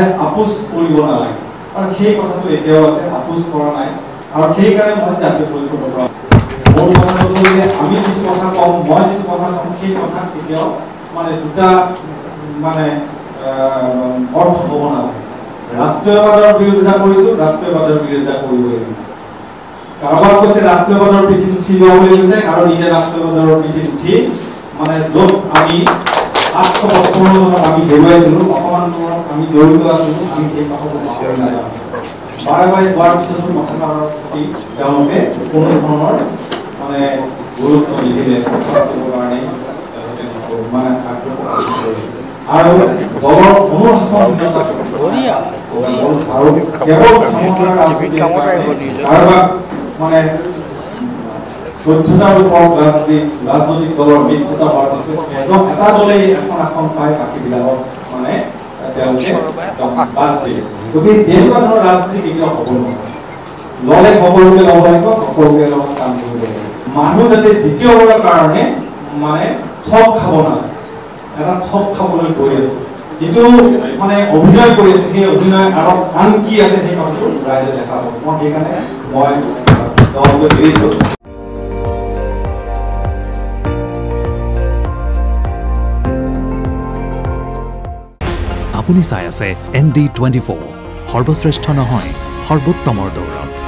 আপোচ কৰিব নালাগে আৰু সেই কথাটো এতিয়াও আছে আপোচ কৰা নাই আৰু সেই কাৰণে মই জাতীয় পৰিষদৰ পৰা মোৰ কথাটো হ'ল যে আমি যিটো কথা কম মই যিটো কথা কম সেই কথা কেতিয়াও মানে দুটা মানে অৰ্থ হ'ব নালাগে ৰাষ্ট্ৰীয়বাদৰ বিৰোধিতা কৰিছো ৰাষ্ট্ৰীয়বাদৰ বিৰোধিতা কৰিব লাগিব কাৰোবাক কৈছে ৰাষ্ট্ৰীয়বাদৰ পিঠিত উঠি যোৱা বুলি কৈছে আৰু নিজে ৰাষ্ট্ৰীয়বাদৰ পিঠিত উঠি মানে য'ত আমি 855 চনত আমি হেৰুৱাইছিলো অকমান দূৰত আমি জড়িত আছিলো আমি সেই কথাটো পাহৰি নাযাওঁ বাৰে বাৰে যোৱাৰ পিছতো কথাষাৰৰ প্ৰতি তেওঁলোকে কোনো ধৰণৰ মানে গুৰুত্ব নিদিলে কথাটোৰ কাৰণে মানে আৰু দলৰ মানে স্বচ্ছতাৰ ওপৰত ৰাজনৈতিক দলৰ মিত্ৰতা হোৱাৰ পিছত এটা দলেই এখন পায় বাকীবিলাকক মানে তেওঁলোকে বাদ দিয়ে গতিকে তেনেকুৱা ধৰণৰ ৰাজনীতি কেতিয়াও হ'ব নোৱাৰে ললে সকলোকে ল'ব লাগিব সকলোকে লগত কাম কৰিব লাগিব মানুহ যাতে দ্বিতীয়বাৰৰ কাৰণে মানে ঠগ খাব নালাগে এটা ঠগ খাবলৈ গৈ আছে যিটো মানে অভিনয় কৰি আছে সেই অভিনয় আঁৰত আন কি আছে সেই কথাটো ৰাইজে দেখাব মই সেইকাৰণে মই দলটো এৰিছোঁ আপুনি চাই আছে ND24 সৰ্বশ্ৰেষ্ঠ নহয় সৰ্বোত্তমৰ দৌৰত